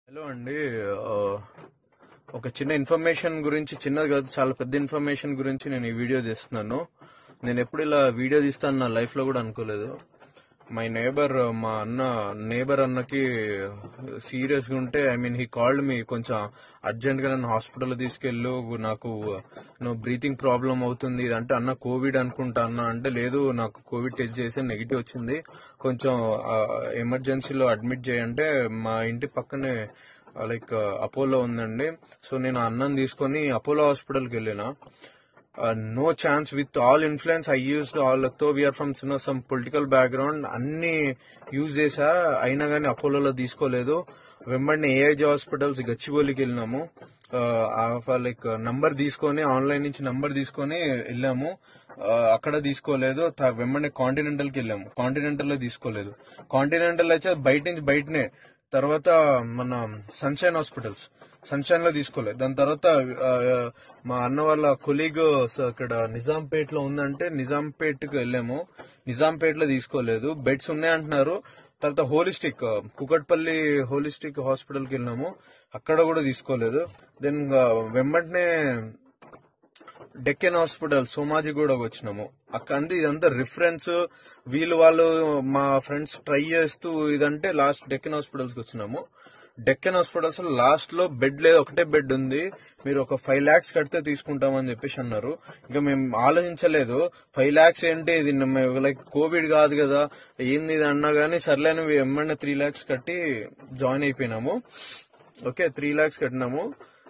Hello అండి. ఆ, ఒక చిన్న ఇన్ఫర్మేషన్ గురించి, చిన్నది కాదు చాలా పెద్ద ఇన్ఫర్మేషన్ గురించి నేను ఈ వీడియో తీస్తున్నాను. నేను ఎప్పుడు ఇలా వీడియో తీస్తాను నా లైఫ్ లో కూడా అనుకోలేదు. మై నేబర్, మా నేబర్ అన్నకి సీరియస్ గా ఉంటే, I mean he called me, కొంచెం అర్జెంట్ గా నన్ను హాస్పిటల్ తీసుకెళ్ళు, నాకు బ్రీతింగ్ ప్రాబ్లం అవుతుంది అంటే, అన్న కోవిడ్ అనుకుంటా అన్న అంటే, లేదు నాకు కోవిడ్ టెస్ట్ చేసి నెగిటివ్ వచ్చింది, కొంచెం ఎమర్జెన్సీలో అడ్మిట్ చేయంటే, మా ఇంటి పక్కనే లైక్ అపోలో ఉందండి. సో నేను అన్నం తీసుకొని అపోలో హాస్పిటల్కి వెళ్ళిన. No chance, with all influence I used all, though we are from some political background, అన్ని యూజ్ చేసా, అయినా కానీ అపోలోలో తీసుకోలేదు. వెంబడిని ఏఐజీ హాస్పిటల్స్ గచ్చిబౌలికి వెళ్ళినాము. లైక్ నంబర్ తీసుకొని, ఆన్లైన్ నుంచి నంబర్ తీసుకొని వెళ్ళాము. అక్కడ తీసుకోలేదు. వెంబడిని కాంటినెంటల్ కి వెళ్ళాము. కాంటినెంటల్ లో తీసుకోలేదు. కాంటినెంటల్ అయితే బయట నుంచి బయటనే. తర్వాత మన సన్షైన్ లో తీసుకోలేదు. దాని తర్వాత మా అన్న వాళ్ళ కొలీగ్ అక్కడ నిజాంపేట్ లో ఉందంటే నిజాంపేట్ కి వెళ్ళాము. నిజాంపేట్ లో తీసుకోలేదు, బెడ్స్ ఉన్నాయంటున్నారు. తర్వాత కుకట్పల్లి హోలిస్టిక్ హాస్పిటల్ కి వెళ్ళాము, అక్కడ కూడా తీసుకోలేదు. దెన్ వెంబటనే డెక్కన్ హాస్పిటల్ సోమాజిగూడకు వచ్చినాము. అక్కడ ఇదంతా రిఫరెన్స్, వాళ్ళు మా ఫ్రెండ్స్ ట్రై చేస్తూ ఇదంటే లాస్ట్ డెక్కన్ హాస్పిటల్స్ కి వచ్చినాము. డెక్కన్ హాస్పిటల్స్ లాస్ట్ లో బెడ్ లేదు, ఒకటే బెడ్ ఉంది, మీరు ఒక 5 lakhs కడితే తీసుకుంటామని చెప్పేసి అన్నారు. ఇంకా మేము ఆలోచించలేదు, 5 lakhs ఏంటి ఇది, లైక్ కోవిడ్ కాదు కదా ఏంది ఇది అన్నా గానీ, సర్లేని ఏమన్నా 3 lakhs కట్టి జాయిన్ అయిపోయినాము. ఓకే, 3 lakhs కట్టినాము.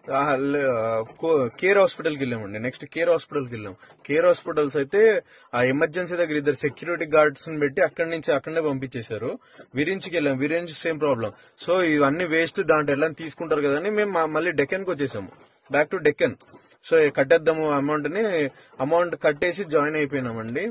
కేర్ హాస్పిటల్ కి వెళ్ళామండి. నెక్స్ట్ కేర్ హాస్పిటల్ కి వెళ్ళాం. కేర్ హాస్పిటల్స్ అయితే ఆ ఎమర్జెన్సీ దగ్గర 2 సెక్యూరిటీ గార్డ్స్ పెట్టి అక్కడనే పంపించేశారు. విరించికి వెళ్ళాం. Virinchi same problem. సో ఇవన్నీ వేస్ట్, దాంట్లో ఎలా తీసుకుంటారు కదా అని మేము మళ్ళీ డెక్కన్ కి వచ్చేసాము, బ్యాక్ టు డెక్కన్. సో కట్టేద్దాము అమౌంట్ కట్టేసి జాయిన్ అయిపోయినామండి.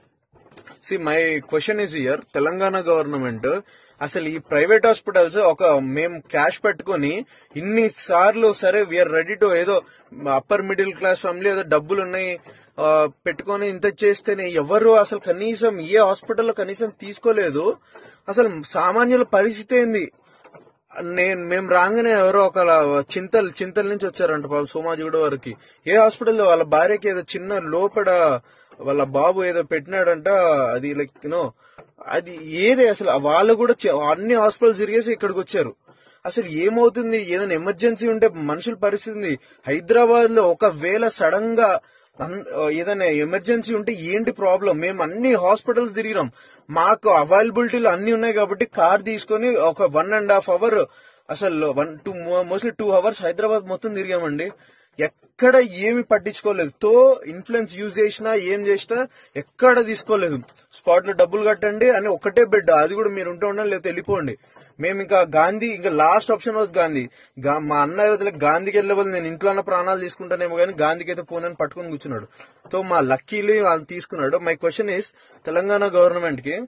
My question is here, Telangana government అసలు ఈ ప్రైవేట్ హాస్పిటల్స్ మేము క్యాష్ పెట్టుకుని ఇన్ని సార్లు, సరే వీఆర్ రెడీ టు, ఏదో అప్పర్ మిడిల్ క్లాస్ ఫ్యామిలీ ఏదో డబ్బులు ఉన్నాయి పెట్టుకుని ఇంత చేస్తేనే ఎవరు అసలు కనీసం ఏ హాస్పిటల్లో కనీసం తీసుకోలేదు. అసలు సామాన్యుల పరిస్థితి ఏంది? మేము రాగానే ఎవరో ఒక చింతల నుంచి వచ్చారంట పాపం, సోమాజిగూడ వరకు. ఏ హాస్పిటల్లో వాళ్ళ భార్యకి ఏదో చిన్న లోపల వాళ్ళ బాబు ఏదో పెట్టినాడంట, అది లైక్ అది ఏదే అసలు వాళ్ళు కూడా అన్ని హాస్పిటల్స్ తిరిగేసి ఇక్కడికి వచ్చారు. అసలు ఏమవుతుంది? ఏదైనా ఎమర్జెన్సీ ఉంటే మనుషుల పరిస్థితి, హైదరాబాద్ లో ఒకవేళ సడన్ గా ఏదైనా ఎమర్జెన్సీ ఉంటే ఏంటి ప్రాబ్లం? మేము అన్ని హాస్పిటల్స్ తిరిగినాం, మాకు అవైలబిలిటీలో అన్ని ఉన్నాయి కాబట్టి కార్ తీసుకొని ఒక 1.5 hour, అసలు మోస్ట్లీ 2 hours హైదరాబాద్ మొత్తం తిరిగామండి. ఎక్కడ ఏమి పట్టించుకోలేదు. ఇన్ఫ్లుయెన్స్ యూజ్ చేసినా ఏం చేసినా ఎక్కడ తీసుకోలేదు. స్పాట్ లో డబ్బులు కట్టండి అని ఒకటే బెడ్, అది కూడా మీరు ఉంటే ఉండండి లేకపోతే వెళ్ళిపోండి. మేము ఇంకా లాస్ట్ ఆప్షన్ వాజ్ గాంధీ. మా అన్న గాంధీకి వెళ్ళబోదు, నేను ఇంట్లో ప్రాణాలు తీసుకుంటానేమో కానీ గాంధీకి అయితే పోనని పట్టుకుని కూర్చున్నాడు. మా లక్కీలీ వాళ్ళు తీసుకున్నాడు. My question is, Telangana government కి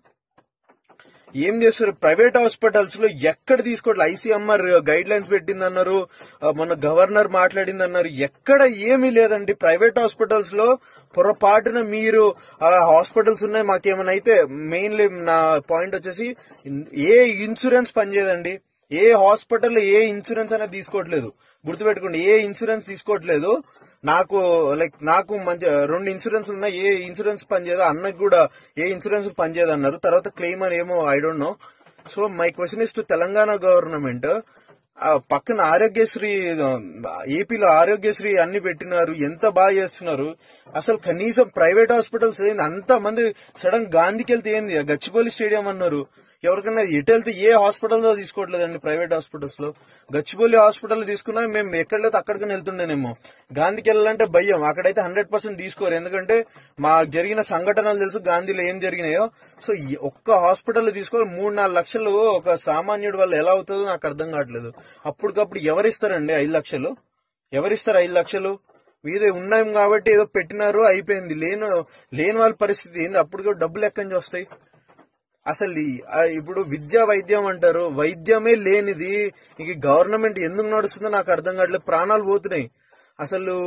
ఏం చేస్తారు? ప్రైవేట్ హాస్పిటల్స్ లో ఎక్కడ తీసుకోవట్లేదు. ఐసీఎంఆర్ గైడ్ లైన్స్ పెట్టిందన్నారు, మన గవర్నర్ మాట్లాడిందన్నారు, ఎక్కడ ఏమీ లేదండి. ప్రైవేట్ హాస్పిటల్స్ లో పొరపాటున మీరు హాస్పిటల్స్ ఉన్నాయి మాకేమైనా అయితే, మెయిన్లీ నా పాయింట్ వచ్చేసి ఏ ఇన్సూరెన్స్ పనిచేయదండి. ఏ హాస్పిటల్ ఏ ఇన్సూరెన్స్ అనేది తీసుకోవట్లేదు. గుర్తుపెట్టుకోండి, ఏ ఇన్సూరెన్స్ తీసుకోవట్లేదు. నాకు మంచి 2 ఇన్సూరెన్స్ ఉన్నాయి, ఏ ఇన్సూరెన్స్ పనిచేయదు. అన్నకు కూడా ఏ ఇన్సూరెన్స్ పనిచేయదు అన్నారు. తర్వాత క్లెయిమ్ అని ఏమో I don't know. So my question is to Telangana government, పక్కన ఆరోగ్యశ్రీ, ఏపీలో ఆరోగ్యశ్రీ అన్ని పెట్టినారు, ఎంత బాగా చేస్తున్నారు. అసలు కనీసం ప్రైవేట్ హాస్పిటల్స్ అంత మంది సడన్ గాంధీకి వెళ్తే ఏంది, గచ్చిబౌలి స్టేడియం అన్నారు. ఎవరికైనా ఎటు వెళ్తే ఏ హాస్పిటల్లో తీసుకోవట్లేదండి. ప్రైవేట్ హాస్పిటల్స్ లో గచ్చిబౌలి హాస్పిటల్ తీసుకున్నా మేము ఎక్కడైతే అక్కడికైనా వెళ్తుండేనేమో. గాంధీకి వెళ్ళాలంటే భయం, అక్కడైతే 100% తీసుకోరు. ఎందుకంటే మాకు జరిగిన సంఘటనలు తెలుసు గాంధీలో ఏం జరిగినాయో. సో ఒక్క హాస్పిటల్ తీసుకోవాలి 3-4 లక్షలు ఒక సామాన్యుడి వల్ల ఎలా అవుతుందో నాకు అర్థం కావట్లేదు. అప్పటికప్పుడు ఎవరిస్తారండి 5 లక్షలు? ఎవరిస్తారు 5 లక్షలు? మీదే ఉన్నాం కాబట్టి ఏదో పెట్టినారు, అయిపోయింది. లేని వాళ్ళ పరిస్థితి ఏంది? అప్పుడు డబ్బులు ఎక్కడి నుంచి వస్తాయి? అసలు ఇప్పుడు విద్యా వైద్యం అంటారు, వైద్యమే లేనిది ఇంక గవర్నమెంట్ ఎందుకు నడుస్తుందో నాకు అర్థం కావట్లేదు. ప్రాణాలు పోతున్నాయి. అసలు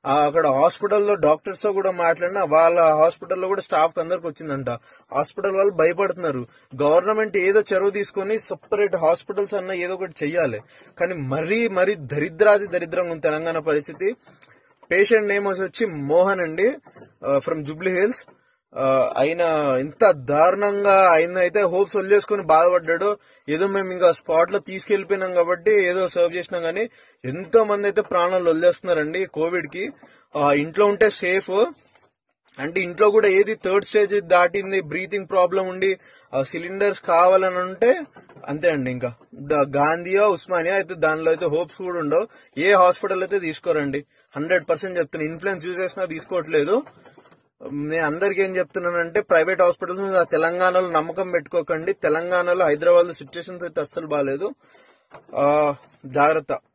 అక్కడ హాస్పిటల్లో డాక్టర్స్ తో కూడా మాట్లాడినా వాళ్ళ హాస్పిటల్లో కూడా స్టాఫ్ అందరికి వచ్చిందంట. హాస్పిటల్ వాళ్ళు భయపడుతున్నారు. గవర్నమెంట్ ఏదో చొరవ తీసుకొని సెపరేట్ హాస్పిటల్స్ అన్న ఏదో ఒకటి చెయ్యాలి. కానీ మరీ దరిద్రంగా ఉంది తెలంగాణ పరిస్థితి. పేషెంట్ నేమ్ వచ్చి మోహన్ అండి, ఫ్రమ్ జూబ్లీ హిల్స్. ఆయన ఇంత దారుణంగా ఆయన అయితే హోప్స్ వదిలేసుకుని బాధపడ్డాడు. ఏదో మేము ఇంకా స్పాట్ లో తీసుకెళ్లిపోయినాం కాబట్టి ఏదో సర్వ్ చేసినాం, కానీ ఎంతో మంది అయితే ప్రాణాలు వదిలేస్తున్నారండి కోవిడ్ కి. ఇంట్లో ఉంటే సేఫ్ అంటే ఇంట్లో కూడా ఏది థర్డ్ స్టేజ్ దాటింది, బ్రీతింగ్ ప్రాబ్లం ఉండి సిలిండర్స్ కావాలని అంటే అంతే అండి. ఇంకా గాంధీయా ఉస్మానియా అయితే దానిలో అయితే హోప్స్ కూడా ఉండవు. ఏ హాస్పిటల్ అయితే తీసుకోరండి, 100% చెప్తున్నా. ఇన్ఫ్లుయెన్స్ యూజ్ చేసినా తీసుకోవట్లేదు. నేను అందరికి ఏం చెప్తున్నానంటే ప్రైవేట్ హాస్పిటల్స్ తెలంగాణలో నమ్మకం పెట్టుకోకండి. తెలంగాణలో హైదరాబాద్ లో సిచ్యువేషన్స్ అయితే అస్సలు బాగాలేదు. జాగ్రత్త.